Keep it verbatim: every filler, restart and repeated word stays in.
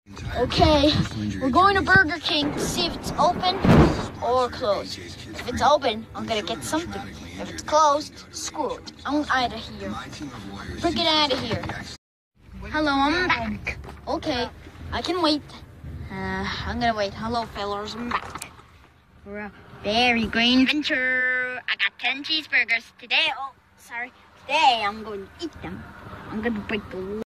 Okay, we're going to Burger King to see if it's open or closed. If it's open, I'm gonna get something. If it's closed, screw it. I'm out of here. Freaking out of here. Hello, I'm back. Okay, I can wait. Uh, I'm gonna wait. Hello, fellas, I'm back. For a very green venture. I got ten cheeseburgers today. Oh, sorry. Today I'm going to eat them. I'm gonna break the